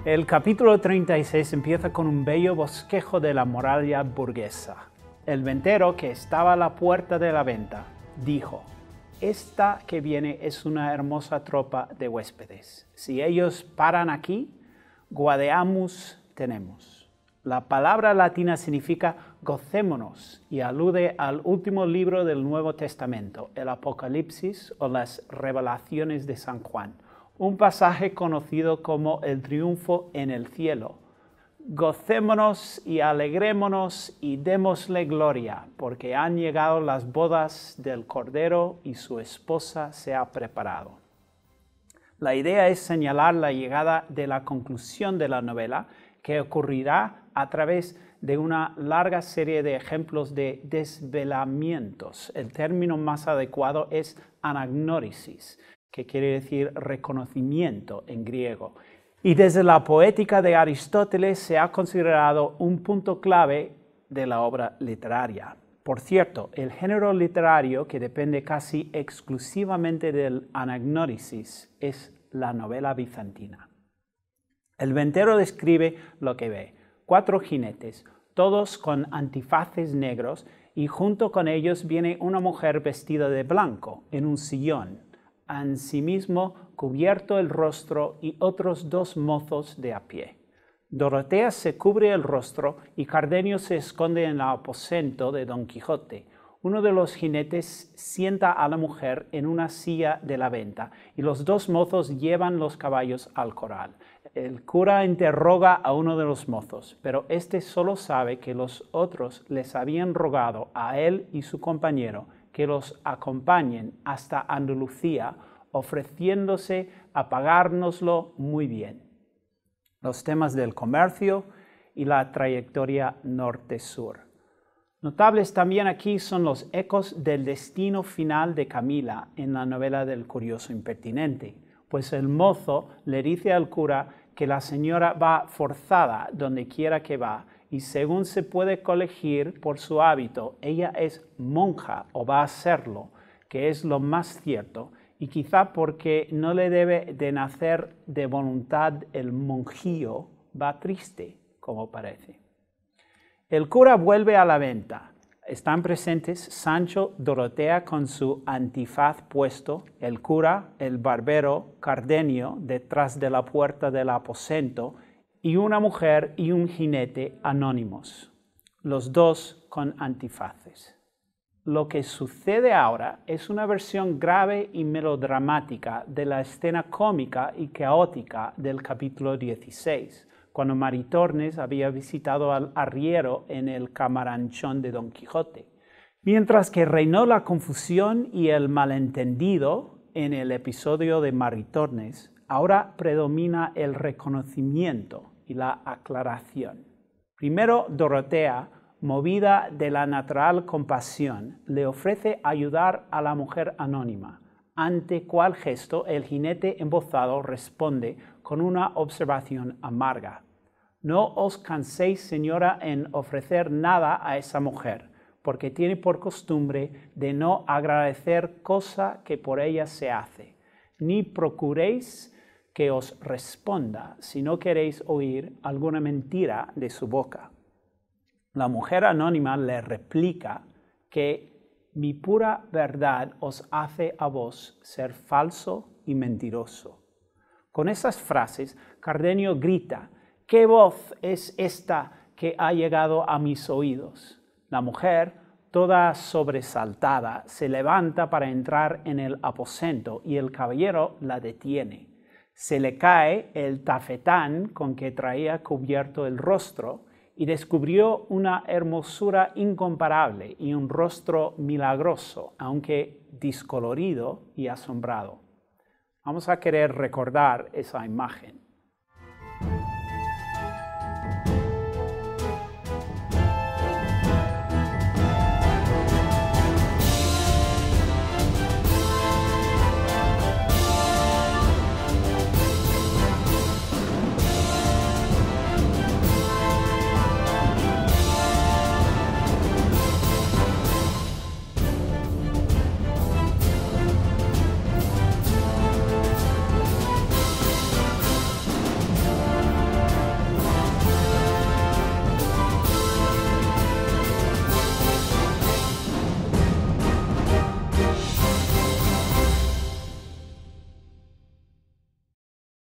El capítulo 36 empieza con un bello bosquejo de la muralla burguesa. El ventero, que estaba a la puerta de la venta, dijo: «Esta que viene es una hermosa tropa de huéspedes. Si ellos paran aquí, guadeamus tenemos». La palabra latina significa gocémonos y alude al último libro del Nuevo Testamento, el Apocalipsis o las Revelaciones de San Juan, un pasaje conocido como el triunfo en el cielo. Gocémonos y alegrémonos y démosle gloria, porque han llegado las bodas del Cordero y su esposa se ha preparado. La idea es señalar la llegada de la conclusión de la novela, que ocurrirá a través de una larga serie de ejemplos de desvelamientos. El término más adecuado es anagnórisis, que quiere decir reconocimiento en griego. Y desde la poética de Aristóteles se ha considerado un punto clave de la obra literaria. Por cierto, el género literario que depende casi exclusivamente del anagnórisis es la novela bizantina. El ventero describe lo que ve: 4 jinetes, todos con antifaces negros, y junto con ellos viene una mujer vestida de blanco en un sillón, asimismo cubierto el rostro, y otros 2 mozos de a pie. Dorotea se cubre el rostro y Cardenio se esconde en el aposento de Don Quijote. Uno de los jinetes sienta a la mujer en una silla de la venta y los 2 mozos llevan los caballos al corral. El cura interroga a uno de los mozos, pero éste solo sabe que los otros les habían rogado a él y su compañero que los acompañen hasta Andalucía, ofreciéndose a pagárnoslo muy bien. Los temas del comercio y la trayectoria norte-sur. Notables también aquí son los ecos del destino final de Camila en la novela del curioso impertinente, pues el mozo le dice al cura que la señora va forzada donde quiera que va, y según se puede colegir por su hábito, ella es monja o va a serlo, que es lo más cierto, y quizá porque no le debe de nacer de voluntad el monjío, va triste, como parece. El cura vuelve a la venta. Están presentes Sancho, Dorotea con su antifaz puesto, el cura, el barbero, Cardenio detrás de la puerta del aposento, y una mujer y un jinete anónimos, los 2 con antifaces. Lo que sucede ahora es una versión grave y melodramática de la escena cómica y caótica del capítulo 16, cuando Maritornes había visitado al arriero en el camaranchón de Don Quijote. Mientras que reinó la confusión y el malentendido en el episodio de Maritornes, ahora predomina el reconocimiento y la aclaración. Primero, Dorotea, movida de la natural compasión, le ofrece ayudar a la mujer anónima, ante cual gesto el jinete embozado responde con una observación amarga: «No os canséis, señora, en ofrecer nada a esa mujer, porque tiene por costumbre de no agradecer cosa que por ella se hace, ni procuréis que os responda si no queréis oír alguna mentira de su boca». La mujer anónima le replica que «mi pura verdad os hace a vos ser falso y mentiroso». Con esas frases, Cardenio grita: «¿Qué voz es esta que ha llegado a mis oídos?». La mujer, toda sobresaltada, se levanta para entrar en el aposento y el caballero la detiene. Se le cae el tafetán con que traía cubierto el rostro y descubrió una hermosura incomparable y un rostro milagroso, aunque discolorido y asombrado. Vamos a querer recordar esa imagen.